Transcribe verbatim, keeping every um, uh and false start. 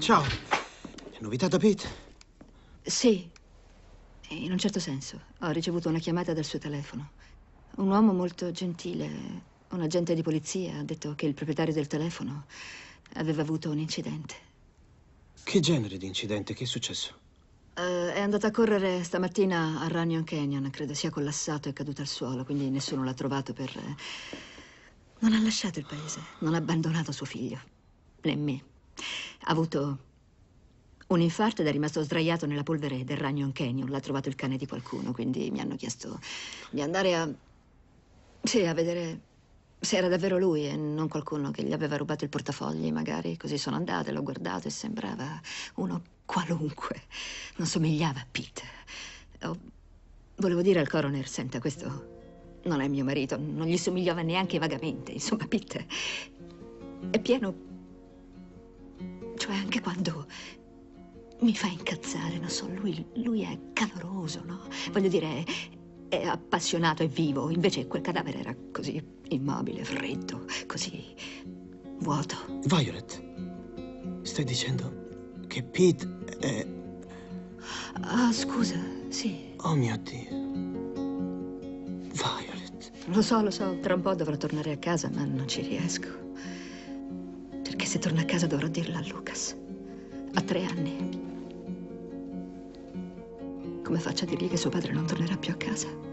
Ciao. Novità da Pete? Sì, in un certo senso. Ho ricevuto una chiamata dal suo telefono. Un uomo molto gentile, un agente di polizia, ha detto che il proprietario del telefono aveva avuto un incidente. Che genere di incidente? Che è successo? Uh, è andata a correre stamattina a Runyon Canyon. Credo sia collassato e caduto al suolo, quindi nessuno l'ha trovato per... Non ha lasciato il paese, non ha abbandonato suo figlio, né me. Ha avuto un infarto ed è rimasto sdraiato nella polvere del Runyon Canyon. L'ha trovato il cane di qualcuno, quindi mi hanno chiesto di andare a... Sì, a vedere se era davvero lui e non qualcuno che gli aveva rubato il portafogli, magari. Così sono andata, l'ho guardato e sembrava uno qualunque. Non somigliava a Pete. Oh, volevo dire al coroner, senta, questo non è mio marito, non gli somigliava neanche vagamente. Insomma, Pete è pieno... Cioè, anche quando mi fa incazzare, non so, lui, lui è caloroso, no? Voglio dire, è, è appassionato, è vivo. Invece quel cadavere era così immobile, freddo, così vuoto. Violet, stai dicendo che Pete è... Ah, scusa, sì. Oh mio Dio. Violet. Lo so, lo so, tra un po' dovrò tornare a casa, ma non ci riesco. Perché se torno a casa dovrò dirlo a Lucas. Ha tre anni. Come faccio a dirgli che suo padre non tornerà più a casa?